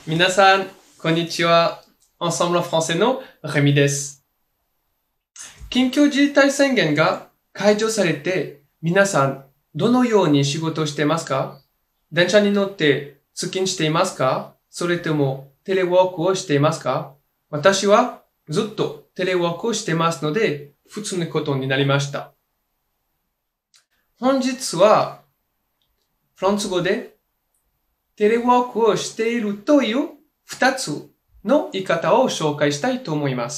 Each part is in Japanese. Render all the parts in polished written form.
皆さん、こんにちは。Ensemble en français のレミです。緊急事態宣言が解除されて、皆さん、どのように仕事をしていますか？電車に乗って通勤していますか？それともテレワークをしていますか？私はずっとテレワークをしていますので、普通のことになりました。本日は、フランス語でテレワークをしているという2つの言い方を紹介したいと思います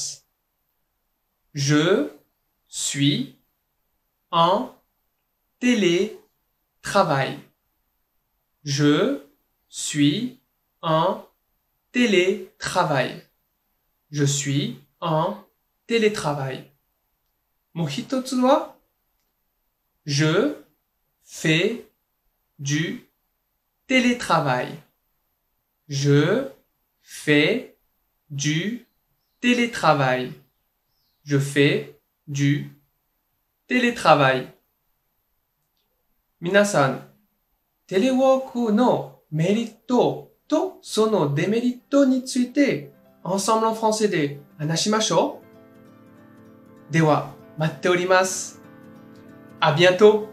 。Je suis en télétravail. Je suis en télétravail. Je suis en télétravail. もう一つは、Je fais du télétravail. Je fais du télétravail. Je fais du télétravail. 皆さん、テレワークのメリットとそのデメリットについて、Ensemble en français で話しましょう。では、待っております。À bientôt!